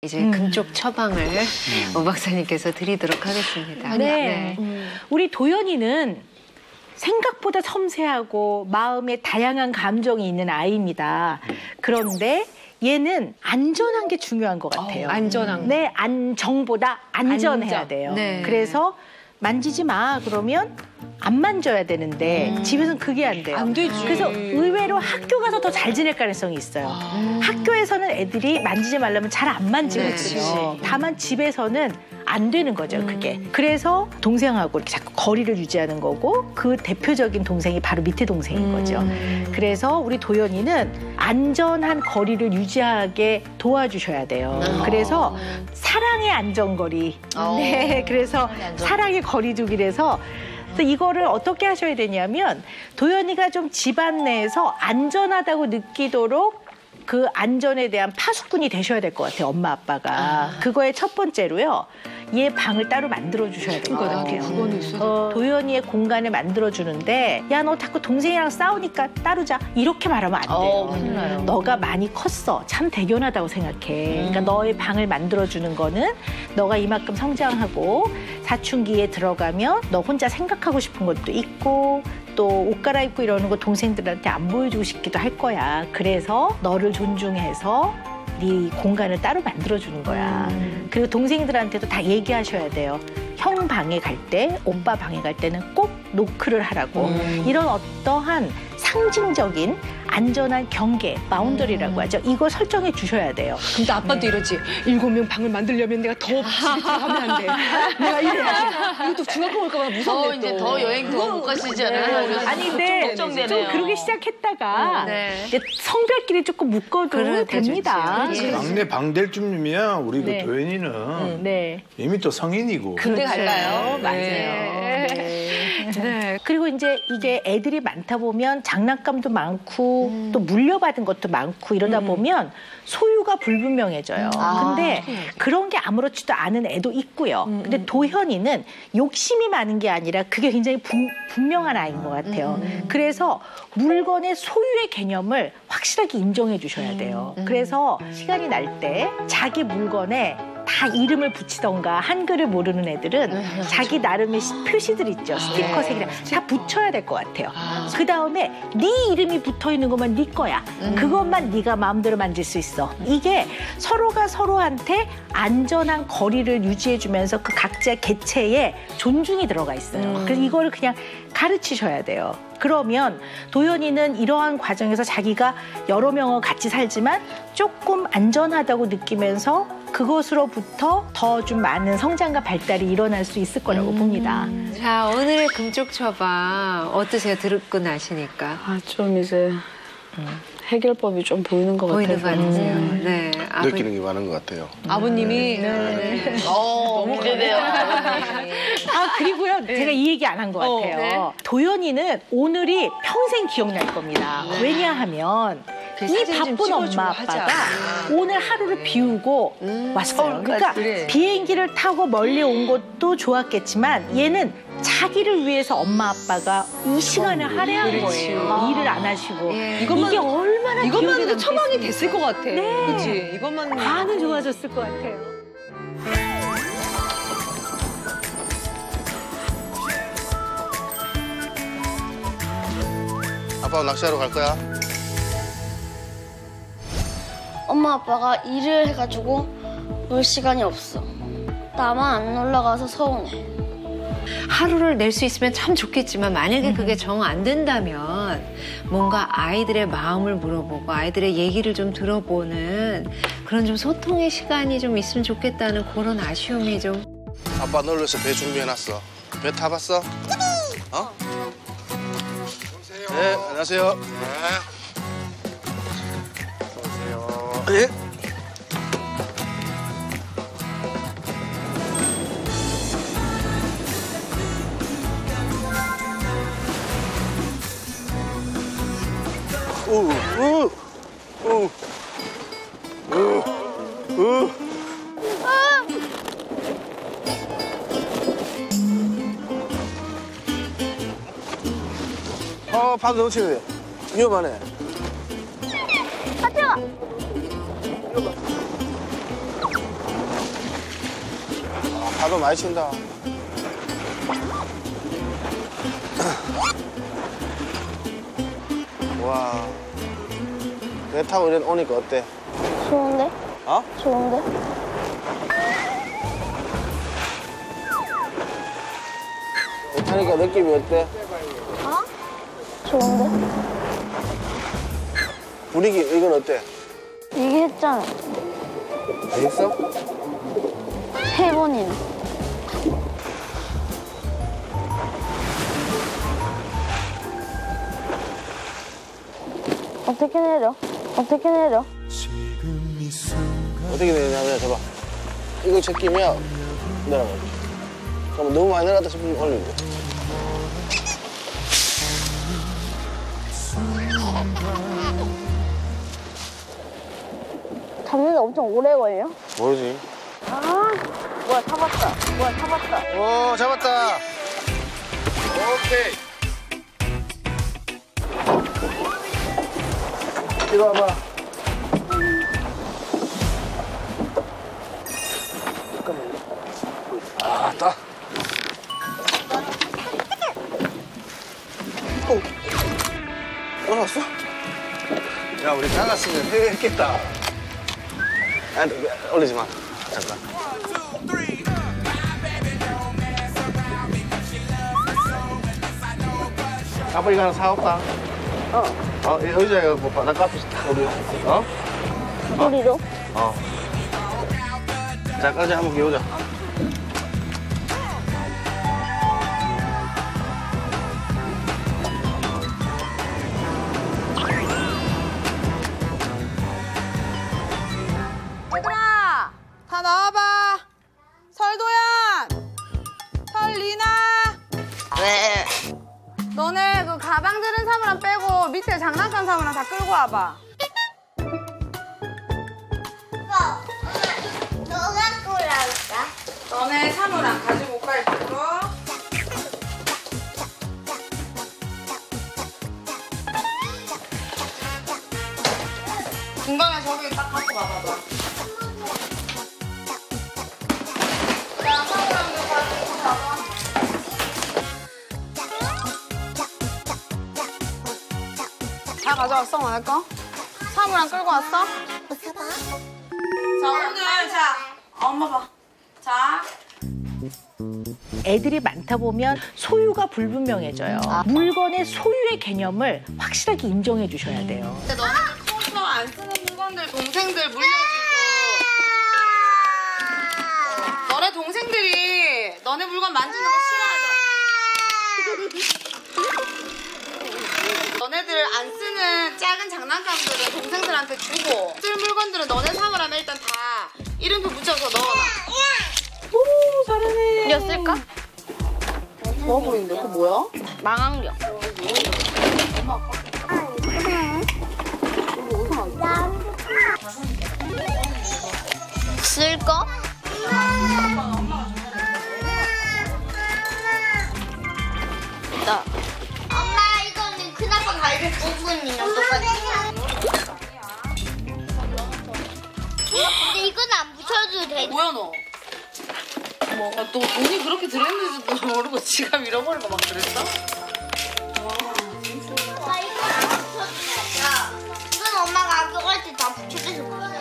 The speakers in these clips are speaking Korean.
이제 금쪽 처방을 오 박사님께서 드리도록 하겠습니다. 네. 우리 도연이는 생각보다 섬세하고 마음에 다양한 감정이 있는 아이입니다. 그런데 얘는 안전한 게 중요한 것 같아요. 안전한 거. 네, 안정보다 안전해야 안전. 돼요. 네. 그래서 만지지 마 그러면 안 만져야 되는데 집에서는 그게 안 돼요. 안 되지. 그래서 의외로 학교 가서 더 잘 지낼 가능성이 있어요. 학교에서는 애들이 만지지 말라면 잘 안 만지거든요. 다만 집에서는 안 되는 거죠, 그게. 그래서 동생하고 이렇게 자꾸 거리를 유지하는 거고 그 대표적인 동생이 바로 밑에 동생인 거죠. 그래서 우리 도연이는 안전한 거리를 유지하게 도와주셔야 돼요. 그래서 사랑의 안전거리. 네, 그래서 사랑의 거리두기래서 이거를 어떻게 하셔야 되냐면 도연이가 좀 집안 내에서 안전하다고 느끼도록 그 안전에 대한 파수꾼이 되셔야 될 것 같아요, 엄마 아빠가. 그거의 첫 번째로요. 얘 방을 따로 만들어주셔야 될 것 같아요. 그거는 있어요. 도연이의 공간을 만들어주는데 야, 너 자꾸 동생이랑 싸우니까 따로 자. 이렇게 말하면 안 돼요. 큰일 나요. 너가 많이 컸어. 참 대견하다고 생각해. 그러니까 너의 방을 만들어주는 거는 너가 이만큼 성장하고 사춘기에 들어가면 너 혼자 생각하고 싶은 것도 있고 또 옷 갈아입고 이러는 거 동생들한테 안 보여주고 싶기도 할 거야. 그래서 너를 존중해서 네 공간을 따로 만들어주는 거야. 그리고 동생들한테도 다 얘기하셔야 돼요. 형 방에 갈 때, 오빠 방에 갈 때는 꼭 노크를 하라고. 이런 어떠한 상징적인 안전한 경계, 바운더리라고 하죠. 이거 설정해 주셔야 돼요. 근데 아빠도 이러지. 7명 방을 만들려면 내가 더 집에 들어가면 안 돼. 내가 이래야지. 이것도 중학교 올까 봐 무섭네. 이제 더 여행 더 못 가시잖아요. 아니 근데 좀 그러기 시작했다가 이제 성별끼리 조금 묶어도 됩니다. 막내 방될 쯤이면 우리 네. 그 도연이는 네. 이미 또 성인이고. 근데 갈까요? 맞아요. 네. 그리고 이제 이게 애들이 많다 보면 장난감도 많고 또 물려받은 것도 많고 이러다 보면 소유가 불분명해져요. 근데 그런 게 아무렇지도 않은 애도 있고요. 근데 도현이는 욕심이 많은 게 아니라 그게 굉장히 분명한 아이인 것 같아요. 그래서 물건의 소유의 개념을 확실하게 인정해 주셔야 돼요. 그래서 시간이 날 때 자기 물건에 다 이름을 붙이던가 한글을 모르는 애들은 자기 나름의 표시들 있죠. 스티커 색이랑 다 붙여야 될 것 같아요. 그다음에 네 이름이 붙어있는 것만 네 거야. 그것만 네가 마음대로 만질 수 있어. 이게 서로가 서로한테 안전한 거리를 유지해주면서 그 각자의 개체에 존중이 들어가 있어요. 그래서 이거를 그냥 가르치셔야 돼요. 그러면 도연이는 이러한 과정에서 자기가 여러 명과 같이 살지만 조금 안전하다고 느끼면서 그것으로부터 더 좀 많은 성장과 발달이 일어날 수 있을 거라고 봅니다. 자, 오늘의 금쪽 처방 어떠세요? 듣고 나시니까. 좀 이제 해결법이 좀 보이는 것 보이는 같아서. 것 같아요. 네. 느끼는 게 많은 것 같아요. 아버님이 너무 기대돼요. 그리고요. 제가 이 얘기 안 한 것 같아요. 도연이는 오늘이 평생 기억날 겁니다. 왜냐하면 이 바쁜 엄마 아빠가 오늘 하루를 비우고 왔어요. 그러니까 비행기를 타고 멀리 온 것도 좋았겠지만 얘는 자기를 위해서 엄마 아빠가 이 시간을 할애한 거예요. 일을 안 하시고. 이게 얼마나 이것만으로 처방이 됐을 것 같아. 네. 그치? 이것만 많은 좋아졌을 것 같아요. 아빠 낚시하러 갈 거야? 엄마 아빠가 일을 해가지고 놀 시간이 없어. 나만 안 놀러 가서 서운해. 하루를 낼 수 있으면 참 좋겠지만 만약에 그게 정 안 된다면 뭔가 아이들의 마음을 물어보고 아이들의 얘기를 좀 들어보는 그런 좀 소통의 시간이 좀 있으면 좋겠다는 그런 아쉬움이 좀. 아빠 널 위해서 배 준비해놨어. 배 타봤어? 어? 네, 안녕하세요. 네. 예? 파도 넘치네. 위험하네. 파도 많이 친다. 와. 배 타고 이래 오니까 어때? 좋은데? 어? 좋은데? 배 타니까 느낌이 어때? 좋은데? 분위기 이건 어때? 이게 했잖아. 알겠어? 3번이나. 어떻게 내려? 어떻게 내려? 어떻게 되냐면 봐봐. 이거 제끼면 내려가지. 그럼 너무 많이 내려갔다 싶으면 올리고. 잡는데 엄청 오래 걸려? 모르지. 아, 뭐야, 잡았다. 뭐야, 잡았다. 오, 잡았다. 오케이. 이리 와봐. 아, 따. 올라왔어? 야, 우리 나갔으면 했겠다. 아, 올리지 마. 잠깐. 아빠 이거 하나 사올까? 의자에 뭐 바닥 앞에 우리 우리도? 자, 까지 한번 기우자. 얘들아, 다 나와봐. 설도연, 설리나. 왜? 너네 그 가방 들은 사물함 빼고 밑에 장난감 사물함 다 끌고 와봐. 너가 끌어올까? 너네 사물함 가지고 올까 이쪽으로. 중간에 저기 딱 갖고 와봐봐. 자, 사물함도 가지고 가봐. 다 가져왔어, 너네 거? 사물함 끌고 왔어? 자, 오늘 자, 엄마 봐. 자. 애들이 많다 보면 소유가 불분명해져요. 물건의 소유의 개념을 확실하게 인정해 주셔야 돼요. 근데 너네들 커서 안 쓰는 물건들 동생들 물려주고 너네 동생들이 너네 물건 만지는 거 싫어하잖아. 너네들 안 쓰는 작은 장난감들은 동생들한테 주고 쓸 물건들은 너네 사물함에 일단 다 이름표 붙여서 넣어놔. 오, 잘하네. 이거 쓸까? 좋아 보이는데 그거 뭐야? 망원경. 쓸 거? 나. 엄마 이거는 그나마 갈비 부분이랑 똑같아. 근데 이건 안 붙여도 돼. 뭐야 너? 뭐, 너 돈이 그렇게 들었는지도 모르고 지갑 잃어버리고 막 그랬어? 엄마 이건 안 붙여도 돼. 야, 이건 엄마가 학교갈 때 다 붙여줘서 그래.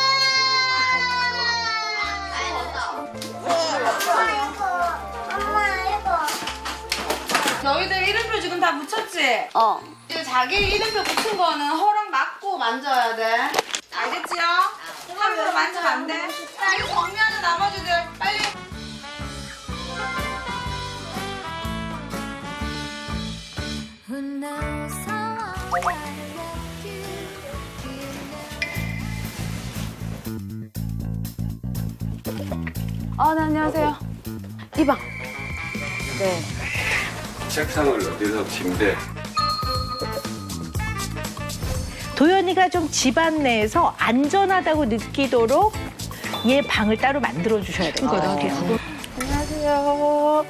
엄마 이거. 너희들 이름표 지금 다 붙였지? 어. 이제 자기 이름표 붙인 거는 허락 받고 만져야 돼. 알겠지요? 함부로 만지면 안 돼. 빨리 정리하는 나머지들 빨리. 네, 안녕하세요. 이 방. 네. 책상을 어디서 침대? 도연이가 좀 집안 내에서 안전하다고 느끼도록 얘 방을 따로 만들어 주셔야 돼요. 안녕하세요.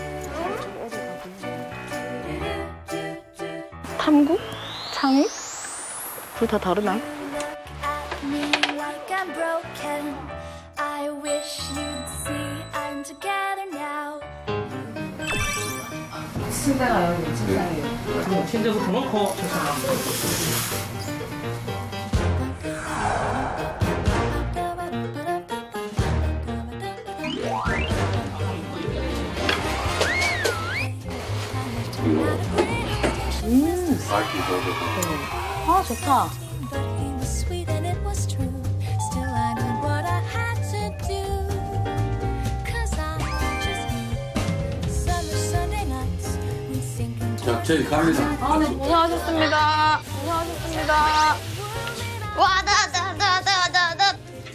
탐구? 창의? 둘 다 다르나? I wish you'd see I'm 침대부터 놓고 조심합니다. 아, 좋다. 자, 저희 갑니다. 아, 네, 고생하셨습니다. 고생하셨습니다. 와, 나.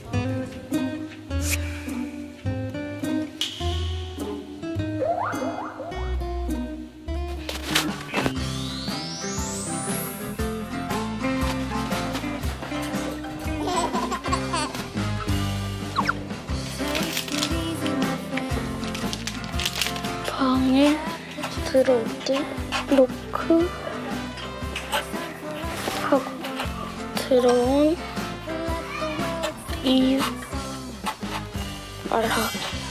방에 들어올 때 로크 하고 들어온 이유 말하기.